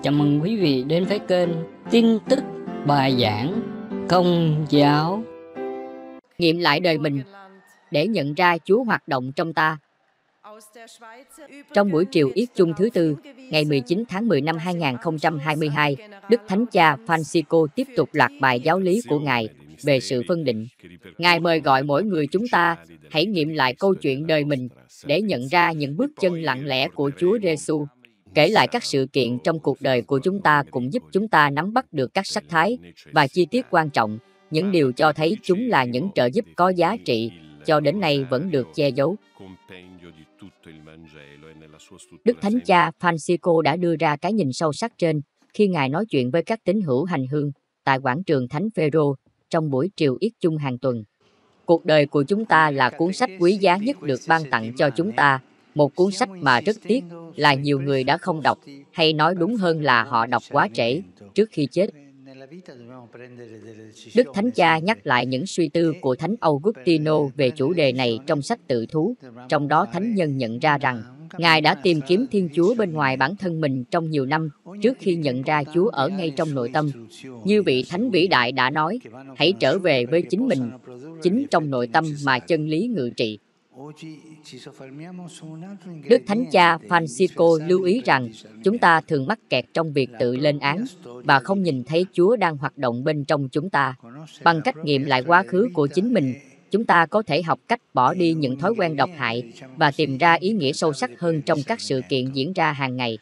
Chào mừng quý vị đến với kênh tin tức bài giảng Công giáo. Nghiệm lại đời mình để nhận ra Chúa hoạt động trong ta. Trong buổi triều yết chung thứ tư, ngày 19 tháng 10 năm 2022, Đức Thánh Cha Francisco tiếp tục loạt bài giáo lý của Ngài về sự phân định. Ngài mời gọi mỗi người chúng ta hãy nghiệm lại câu chuyện đời mình để nhận ra những bước chân lặng lẽ của Chúa Giêsu. Kể lại các sự kiện trong cuộc đời của chúng ta cũng giúp chúng ta nắm bắt được các sắc thái và chi tiết quan trọng, những điều cho thấy chúng là những trợ giúp có giá trị cho đến nay vẫn được che giấu. Đức Thánh Cha Francisco đã đưa ra cái nhìn sâu sắc trên khi Ngài nói chuyện với các tín hữu hành hương tại quảng trường Thánh Phêrô trong buổi triều yết chung hàng tuần. Cuộc đời của chúng ta là cuốn sách quý giá nhất được ban tặng cho chúng ta, một cuốn sách mà rất tiếc là nhiều người đã không đọc, hay nói đúng hơn là họ đọc quá trễ, trước khi chết. Đức Thánh Cha nhắc lại những suy tư của Thánh Augustino về chủ đề này trong sách Tự Thú, trong đó Thánh Nhân nhận ra rằng Ngài đã tìm kiếm Thiên Chúa bên ngoài bản thân mình trong nhiều năm trước khi nhận ra Chúa ở ngay trong nội tâm. Như vị Thánh vĩ đại đã nói, hãy trở về với chính mình, chính trong nội tâm mà chân lý ngự trị. Đức Thánh Cha Francisco lưu ý rằng chúng ta thường mắc kẹt trong việc tự lên án và không nhìn thấy Chúa đang hoạt động bên trong chúng ta. Bằng cách nghiệm lại quá khứ của chính mình, chúng ta có thể học cách bỏ đi những thói quen độc hại và tìm ra ý nghĩa sâu sắc hơn trong các sự kiện diễn ra hàng ngày.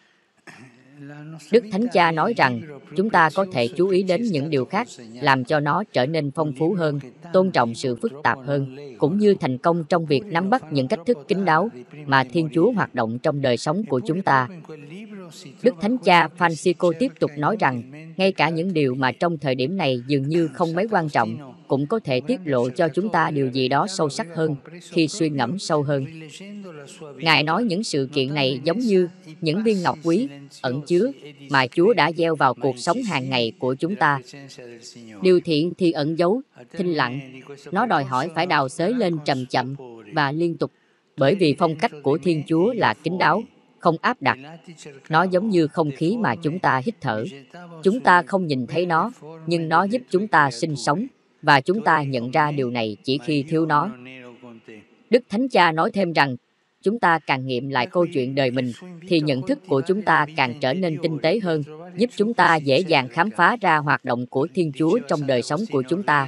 Đức Thánh Cha nói rằng chúng ta có thể chú ý đến những điều khác, làm cho nó trở nên phong phú hơn, tôn trọng sự phức tạp hơn, cũng như thành công trong việc nắm bắt những cách thức kín đáo mà Thiên Chúa hoạt động trong đời sống của chúng ta. Đức Thánh Cha Francisco tiếp tục nói rằng, ngay cả những điều mà trong thời điểm này dường như không mấy quan trọng, cũng có thể tiết lộ cho chúng ta điều gì đó sâu sắc hơn khi suy ngẫm sâu hơn. Ngài nói những sự kiện này giống như những viên ngọc quý, ẩn chứa, mà Chúa đã gieo vào cuộc sống hàng ngày của chúng ta. Điều thiện thì ẩn giấu, thinh lặng. Nó đòi hỏi phải đào xới lên chậm chậm và liên tục, bởi vì phong cách của Thiên Chúa là kín đáo, không áp đặt. Nó giống như không khí mà chúng ta hít thở. Chúng ta không nhìn thấy nó, nhưng nó giúp chúng ta sinh sống, và chúng ta nhận ra điều này chỉ khi thiếu nó. Đức Thánh Cha nói thêm rằng, chúng ta càng nghiệm lại câu chuyện đời mình, thì nhận thức của chúng ta càng trở nên tinh tế hơn, giúp chúng ta dễ dàng khám phá ra hoạt động của Thiên Chúa trong đời sống của chúng ta.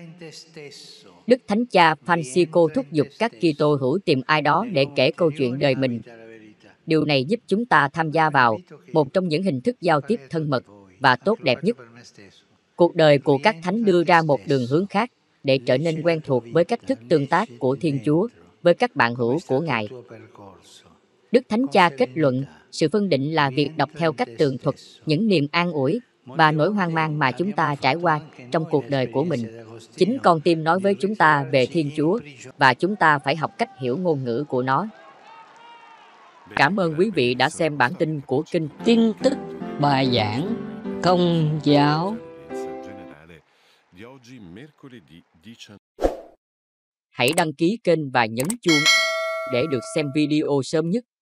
Đức Thánh Cha Francisco thúc giục các Kitô hữu tìm ai đó để kể câu chuyện đời mình. Điều này giúp chúng ta tham gia vào một trong những hình thức giao tiếp thân mật và tốt đẹp nhất. Cuộc đời của các thánh đưa ra một đường hướng khác để trở nên quen thuộc với cách thức tương tác của Thiên Chúa với các bạn hữu của Ngài. Đức Thánh Cha kết luận, sự phân định là việc đọc theo cách tường thuật những niềm an ủi và nỗi hoang mang mà chúng ta trải qua trong cuộc đời của mình. Chính con tim nói với chúng ta về Thiên Chúa và chúng ta phải học cách hiểu ngôn ngữ của nó. Cảm ơn quý vị đã xem bản tin của kênh Tin tức bài giảng Công giáo. Hãy đăng ký kênh và nhấn chuông để được xem video sớm nhất.